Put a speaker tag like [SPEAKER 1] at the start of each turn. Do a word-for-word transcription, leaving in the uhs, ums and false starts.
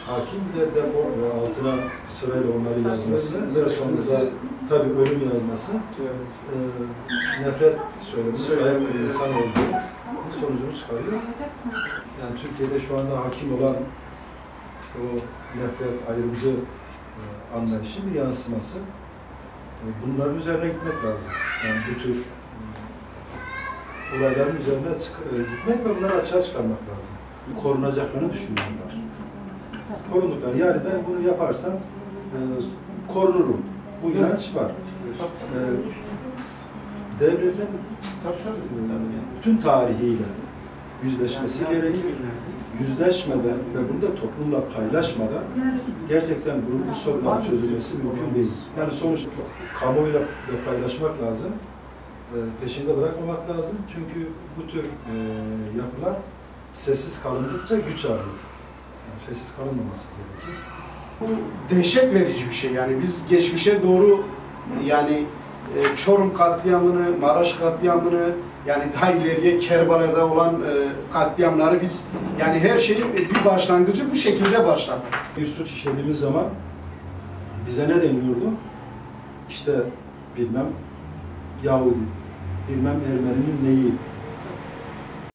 [SPEAKER 1] hakim de defol ve altına sırayla onları yazması ve sonunda tabii ölüm yazması e, nefret söylemesi sahip bir insan olduğu sonucunu çıkarıyor. Yani Türkiye'de şu anda hakim olan işte o nefret, ayrımcı e, anlayışın bir yansıması. E, bunların üzerine gitmek lazım. Yani bu tür e, olayların üzerine çık e, gitmek ve bunları açığa çıkarmak lazım. Korunacaklarını düşünüyorlar. Korundukları. Yani ben bunu yaparsam e, korunurum. Bu inanç var. E, devletin e, bütün tarihiyle yüzleşmesi gerekir. Yüzleşmeden ve bunu da toplumla paylaşmadan gerçekten bu, bu sorunların çözülmesi mümkün değil. Yani sonuçta kamuoyuyla da paylaşmak lazım. E, peşinde bırakmamak lazım. Çünkü bu tür e, yapılar sessiz kalındıkça güç alıyor. Yani sessiz kalınmaması gerekir.
[SPEAKER 2] Bu dehşet verici bir şey. Yani biz geçmişe doğru yani e, Çorum katliamını, Maraş katliamını, yani daha ileriye Kerbala'da olan e, katliamları biz yani her şeyin bir başlangıcı bu şekilde başladı.
[SPEAKER 1] Bir suç işlediğimiz zaman bize ne deniyordu? İşte bilmem Yahudi, bilmem Ermeni'nin neyi,